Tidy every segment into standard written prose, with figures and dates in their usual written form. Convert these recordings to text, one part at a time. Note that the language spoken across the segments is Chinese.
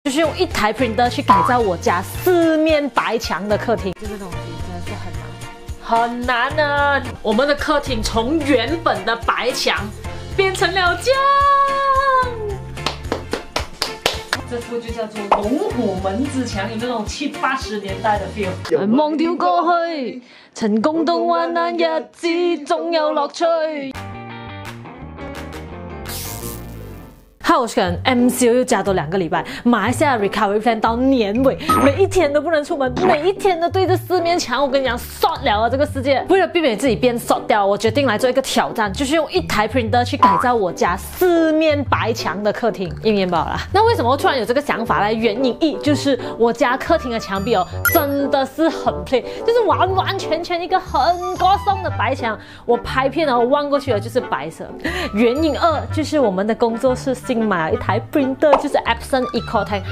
就是用一台 printer 去改造我家四面白墙的客厅。这个东西真的是很难啊！我们的客厅从原本的白墙变成了这样。这副就叫做龙虎门之墙，有没有那种70、80年代的 feel？ 忘掉過去，曾共度患難日子，總有樂趣。我选 MCO 又加多2个礼拜，马来西亚 recovery plan 到年尾，每一天都不能出门，每一天都对着四面墙。我跟你讲，short 了啊这个世界。为了避免自己变 short 掉，我决定来做一个挑战，就是用一台 printer 去改造我家四面白墙的客厅。应验饱了。那为什么突然有这个想法呢？原因一就是我家客厅的墙壁真的是很 plain， 就是完完全全一个很高耸的白墙。我拍片我望过去就是白色。原因二就是我们的工作室新买了一台 printer， 就是 Epson EcoTank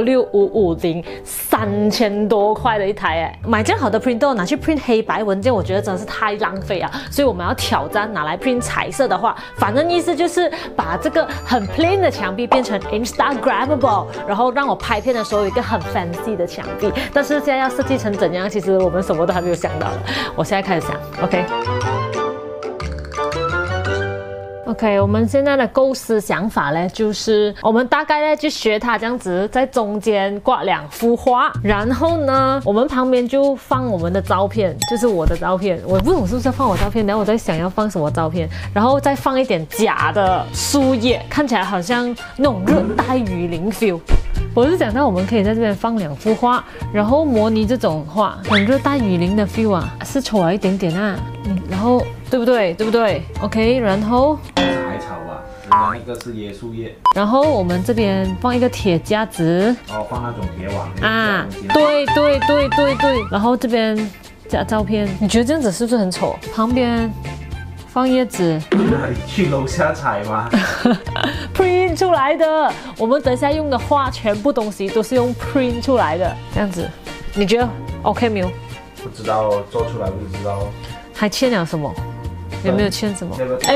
L6550，3000多块的一台哎。买这样好的 printer 拿去 print 黑白文件，我觉得真的是太浪费啊。所以我们要挑战拿来 print 彩色的话，反正意思就是把这个很 plain 的墙壁变成 Instagrammable， 然后让我拍片的时候有一个很 fancy 的墙壁。但是现在要设计成怎样，其实我们什么都还没有想到了。我现在开始想 OK， 我们现在的构思想法呢，就是我们大概呢就学它这样子，在中间挂2幅画，然后呢，我们旁边就放我们的照片，就是我的照片。我不懂是不是要放我照片，然后我在想要放什么照片，然后再放一点假的树叶，看起来好像那种热带雨林 feel。我是想到我们可以在这边放2幅画，然后模拟这种画，很热带雨林的 feel 啊，是丑了一点点啊，然后对不对？OK， 然后海草啊，然后一个是椰树叶， 然后我们这边放一个铁架子， 放那种铁网啊，对，然后这边加照片，你觉得这样子是不是很丑？旁边放叶子， 去楼下采吗 ？print 出来的，我们等下用的画，全部东西都是用 print 出来的，这样子，你觉得 OK 没有？ 不知道，做出来不知道。 还欠了什么？有没有欠什么？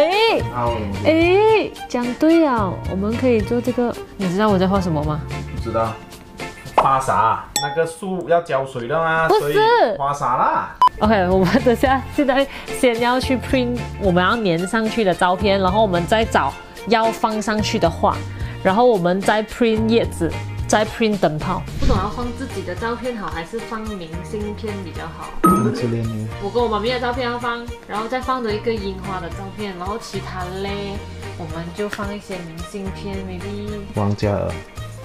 讲对了，我们可以做这个。你知道我在画什么吗？ 不知道。花洒，那个树要浇水的吗？ 不是， 花洒啦。 OK， 我们等下现在先要去 print 我们要粘上去的照片，然后我们再找要放上去的画，然后我们再 print 叶子，再 print 灯泡。不懂要放自己的照片好，还是放明信片比较好？我跟我妈咪的照片要放，然后再放着一个樱花的照片，然后其他嘞，我们就放一些明信片 ，maybe 王嘉尔。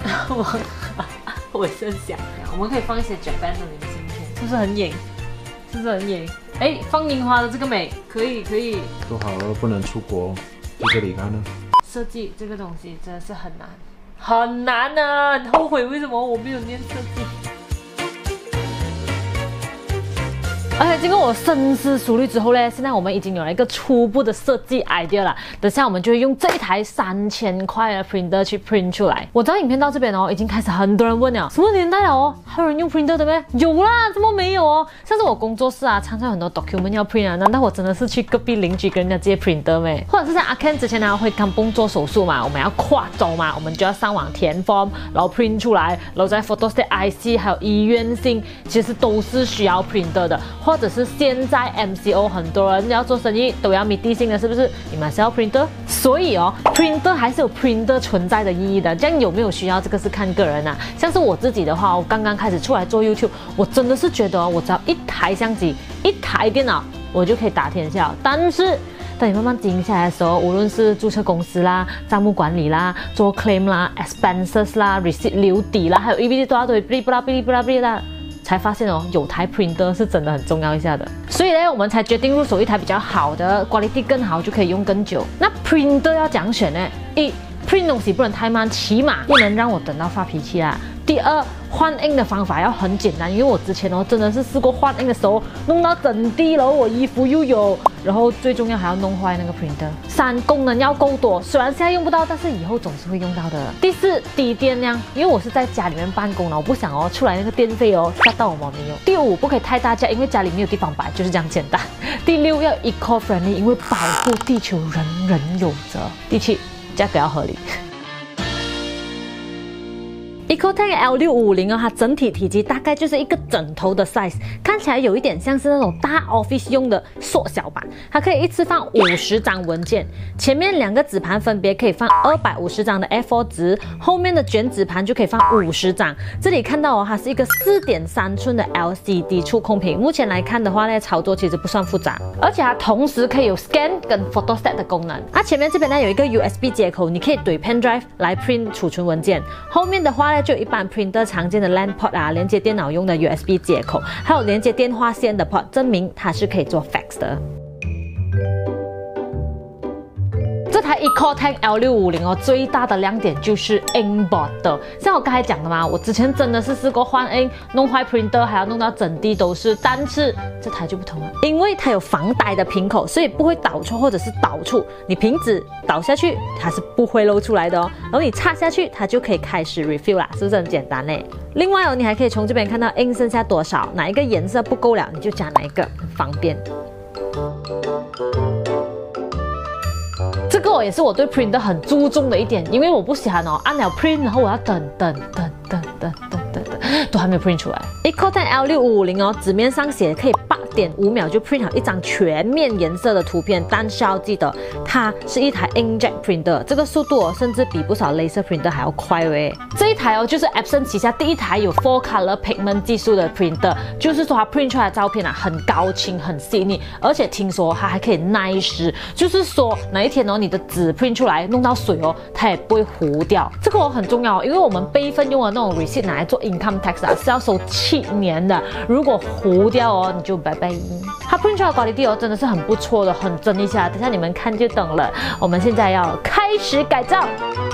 我是想，我们可以放一些 Japan 的明信片，是不是很野？是不是很野？哎，放樱花的这个美，可以。 做好了不能出国，去这里看呢。 设计这个东西真的是很难啊！很后悔为什么我没有念设计。而且经过我深思熟虑之后呢，现在我们已经有了一个初步的设计 idea 了。等下我们就会用这一台3000块的 printer 去 print 出来。我知道影片到这边已经开始很多人问了，什么年代了还有人用 printer 的咩？有啦，怎么没有像是我工作室参照很多 document 要 print 啊，难道我真的是去隔壁邻居跟人家借 printer 咩？或者是像阿 Ken 之前会Kampung做手术嘛，我们要跨州嘛，我们就要上网填 form， 然后 print 出来，然后再 photostat IC， 还有医院信，其实都是需要 printer 的。或者是现在 MCO 很多人要做生意都要密地性的，是不是？你们还是要 printer， 所以printer 还是有 printer 存在的意义的。这样有没有需要，这个是看个人啊。像是我自己的话，我刚刚开始出来做 YouTube， 我真的是觉得我只要一台相机、一台电脑，我就可以打天下。但是等你慢慢经营下来的时候，无论是注册公司啦、账目管理啦、做 claim 啦、expenses 啦、receipt 留底啦，还有 EBD 多堆哔哩不啦。才发现有台 printer 是真的很重要一下的，所以呢，我们才决定入手一台比较好的 quality 更好，就可以用更久。那 printer 要怎样选呢？print 东西不能太慢，起码不能让我等到发脾气啦。第二，换 ink 的方法要很简单，因为我之前真的是试过换 ink 的时候弄到整地了，我衣服又有，然后最重要还要弄坏那个 printer。3，功能要够多，虽然现在用不到，但是以后总是会用到的。第4，低电量，因为我是在家里面办公了，我不想出来那个电费吓到我妈咪第5，不可以太大架，因为家里没有地方摆，就是这样简单。第6，要 eco friendly， 因为保护地球人人有责。第7，价格要合理。 EcoTank L650哦，它整体体积大概就是一个枕头的 size， 看起来有一点像是那种大 office 用的缩小版。它可以一次放50张文件，前面2个纸盘分别可以放250张的 A4 纸，后面的卷纸盘就可以放50张。这里看到哦，它是一个4.3寸的 LCD 触控屏，目前来看的话呢，操作其实不算复杂，而且它同时可以有 scan 跟 photostat 的功能。前面这边呢有一个 USB 接口，你可以怼 pen drive 来 print 储存文件。后面的话呢，就有一般 printer 常见的 LAN port 啊，连接电脑用的 USB 接口，还有连接电话线的 port， 证明它是可以做 fax 的。这台 EcoTank L650哦，最大的亮点就是 ink bottle。像我刚才讲的嘛，我之前真的是试过换 ink， 弄坏 printer， 还要弄到整地都是。但是这台就不同了，因为它有防呆的瓶口，所以不会倒错或者是倒触。你瓶子倒下去，它是不会漏出来的哦。然后你插下去，它就可以开始 refill 啦，是不是很简单嘞？另外哦，你还可以从这边看到 ink 剩下多少，哪一个颜色不够了，你就加哪一个，很方便。这个也是我对 printer 很注重的一点，因为我不喜欢哦，按了 print， 然后我要等，都还没有 print 出来。EcoTank L650哦，纸面上写可以8.5秒就 print 好一张全面颜色的图片，但是要记得它是一台 inkjet printer， 这个速度哦，甚至比不少 laser printer 还要快喂。这一台哦，就是 Epson 旗下第一台有 4 color pigment 技术的 printer， 就是说它 print 出来的照片啊很高清很细腻，而且听说它还可以耐湿，就是说哪一天哦你的纸 print 出来弄到水哦，它也不会糊掉。这个哦很重要，因为我们备份用的那种 receipt 拿来做 income tax 啊是要收7年的，如果糊掉哦你就拜拜。它 print 出来的 quality 哦真的是很不错的，很真一下，等下你们看就懂了。我们现在要开始改造。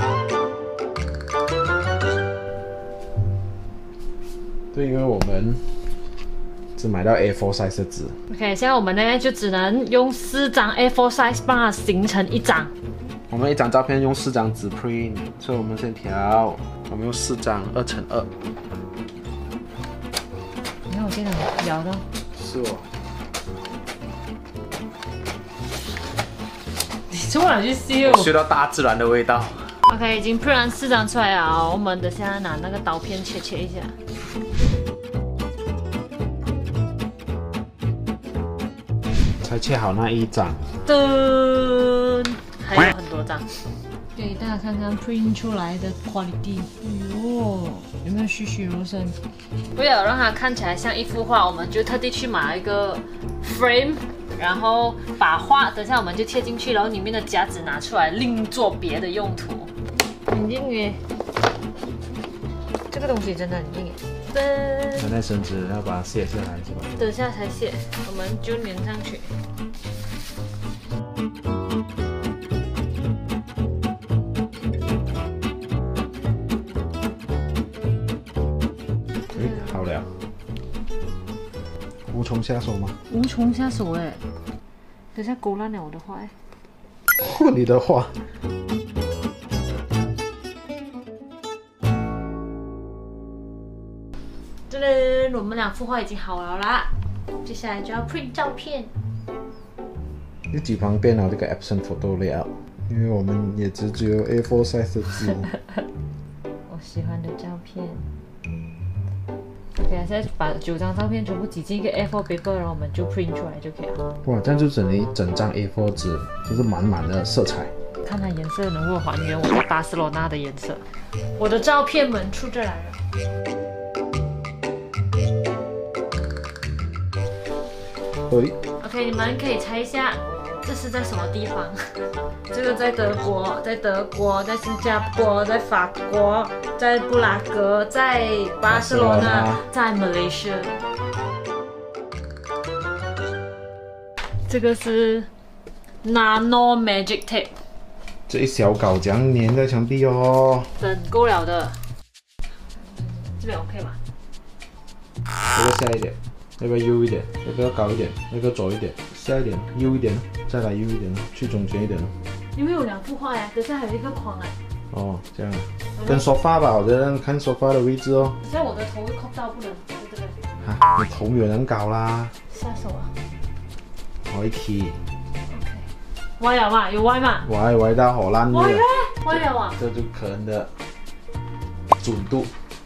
对，因为我们只买到 A4 size 的纸。 OK， 现在我们呢就只能用4张 A4 size 帮它形成一张。 我们一张照片用4张纸 print， 所以我们先调，我们用4张2×2。 你看我现在摇的。 是哦。 你从哪去嗅？ 嗅到大自然的味道。 OK， 已经 print 完4张出来了，我们等下拿那个刀片切一下。 才切好那一张。 噔，还有很多张。给大家看看 print 出来的 quality。哎呦，有没有栩栩如生？为了让它看起来像一幅画，我们就特地去买了一个 frame， 然后把画，等下我们就贴进去，然后里面的夹子拿出来另做别的用途。很硬耶，这个东西真的很硬耶。噔， 拿在绳子要把它卸下来是吧？ 等下才卸，我们就粘上去。 好了，无从下手吗？ 无从下手哎，等下勾烂了我的画哎。 你的画。 这里我们2幅画已经好了啦，接下来就要 print 照片。 有几方便啊，这个 Epson Photo Layout， 因为我们也只有 A4 size 的纸。 我喜欢的照片。OK， 现在把9张照片全部挤进一个 A4 paper， 然后我们就 print 出来就可以了。 哇，这样就整一整张 A4 纸，就是满满的色彩。 看它颜色能否还原我在巴塞罗那的颜色。我的照片们出这来了。OK， 你们可以猜一下，这是在什么地方？这个在德国，在新加坡，在法国，在布拉格，在巴塞罗那，在马来西亚。这个是 Nano Magic Tape， 这一小稿这样粘在墙壁哦。 整够了的。这边 OK 吗？ 要不要下一点？要不要 U 一点？要不要高一点？要不要左一点？下一点 U 一点，再来 U 一点，去中间一点。 因为有2幅画呀，可是还有一个框哎。 哦，这样。跟沙发吧，我觉得看沙发的位置哦。 现在我的头会扣到不能，在这边。 啊，你头没有人高啦。 下手啊。 可以。 OK。歪了嘛？有歪嘛？ 歪到好烂的。 歪了啊！ 这就可能的准度。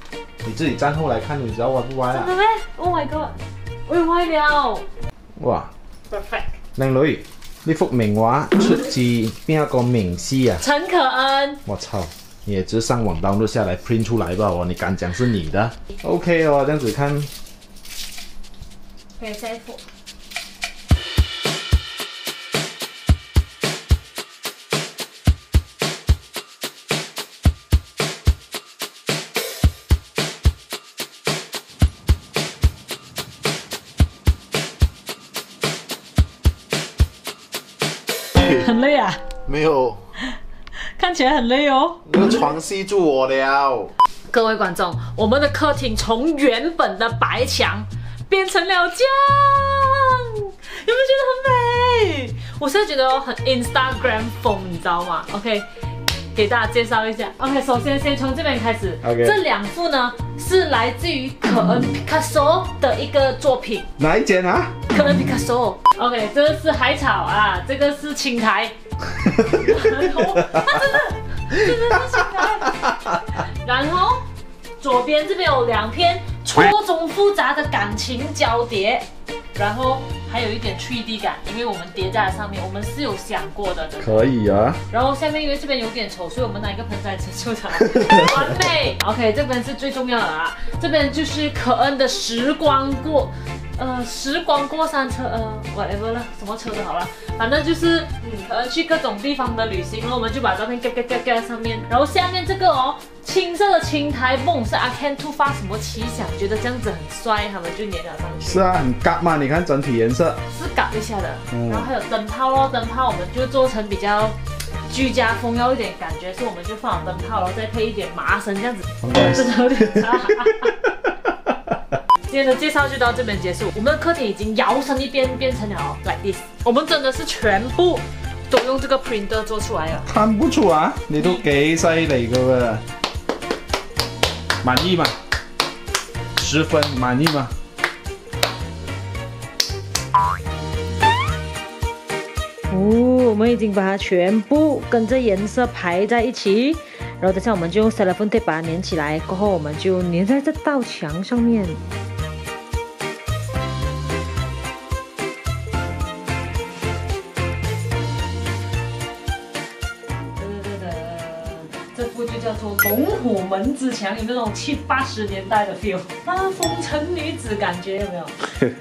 你自己站后来看，你知道歪不歪啊？ 真的咩 ？Oh my god！ 喂，歪了。 哇 ！Perfect。 靚女，呢幅名畫出自邊一個名師啊？ 陳可恩。 我操！你也只上網 download 下來 print 出來吧哦，你敢講是你的 ？OK 哦，這樣子看。 可以下一幅。很累啊？ 沒有， 看起來很累哦。 那個床吸住我了。 各位觀眾，我們的客廳從原本的白牆變成了這樣，有沒有覺得很美？我現在覺得很 Instagram 風，你知道嗎 ？OK， 給大家介紹一下。OK， 首先先從這邊開始。 OK， 這兩幅呢是來自於可恩 Picasso 的一個作品。 哪一間啊？ 可恩 Picasso。OK， 這個是海草啊，這個是青苔。然後，真的是青苔。然後左邊這邊有兩篇錯綜複雜的感情交疊，然後還有一點 3D 感，因為我們疊在上面，我們是有想過的。 可以啊。 然後下面因為這邊有點醜，所以我們拿一個盆栽遮住它，完美。OK， 這邊是最重要的啊，這邊就是可恩的時光過山車，whatever 啦，什麼車都好啦，反正就是可能去各種地方的旅行，然後我們就把照片蓋在上面，然後下面這個哦，青色的青苔夢是阿 Ken 突發什麼奇想，覺得這樣子很帥，他們就粘了上去。 是啊，很夾嘛，你看整體顏色是夾一下的，然後還有燈泡咯，燈泡我們就做成比較居家風，要一點感覺，所以我們就放了燈泡，然後再配一點麻繩，這樣子，真的有點差。今天的介紹就到這邊結束，我們的客廳已經搖身一變，變成了 like this。我們真的是全部都用這個 printer 做出來了。 看不出啊，你都幾犀利噶喎！滿意嗎？10分，滿意嗎？ 哦，我們已經把它全部跟着顏色排在一起，然後等下我們就用 cellophane tape 把它粘起來，過後我們就粘在這道牆上面。这幅就叫做龍虎門之牆，有沒有那種70、80年代的 feel？ 啊，風塵女子感覺有沒有？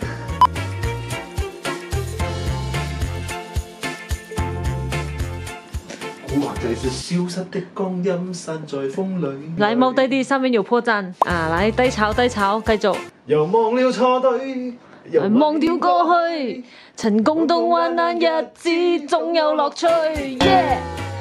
或者是消失的光陰散在風裏。 來，踎低啲，上面有破綻啊！來，低炒，繼續。 又忘了錯對， 又忘掉過去，曾共度患難日子，總有樂趣。耶！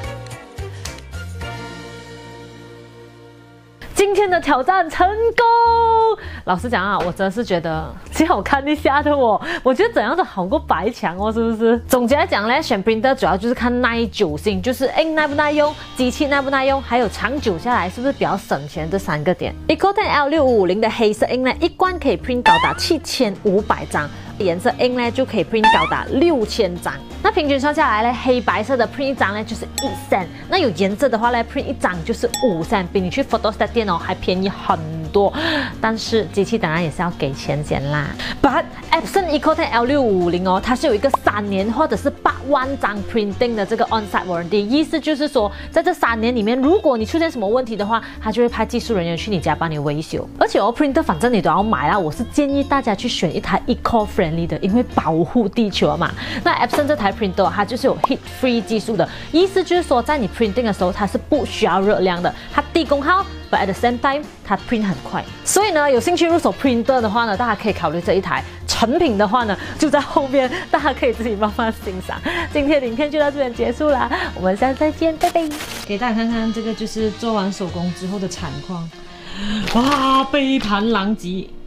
今天的挑戰成功。老實講啊，我真的是覺得挺好看一下的哦。我覺得怎樣都好過白牆哦，是不是？總結來講呢，選 printer 主要就是看耐久性，就是 ink 耐不耐用，機器耐不耐用，還有長久下來是不是比較省錢這3個點。Ikoten L6550 的黑色 ink 呢，一罐可以 print 高達7500張。顏色 ink 呢就可以 print 高達6000張，那平均算下來呢，黑白色的 print 一張呢就是1 cent，那有顏色的話呢 print 一張就是5 cent，比你去 Photostat 店哦還便宜很多，但是機器當然也是要給錢啦。But Epson Ikoten L6550哦，它是有一個3年或者是8萬張 printing 的這個 on-site warranty， 意思就是說在這3年裡面，如果你出現什麼問題的話，它就會派技術人員去你家幫你維修。而且哦 printer 反正你都要買啦，我是建議大家去選一台 eco-friendly的，因為保護地球嘛。那 Epson 這台 printer 它就是有 heat-free 技術的，意思就是說在你 printing 的時候，它是不需要熱量的，它低功耗 ，but at the same time 它 print 很快。所以呢，有興趣入手 printer 的話呢，大家可以考慮這一台。成品的話呢，就在後面，大家可以自己慢慢欣賞。今天的影片就到這邊結束啦，我們下次再見，拜拜。給大家看看這個就是做完手工之後的慘況，哇，杯盤狼藉。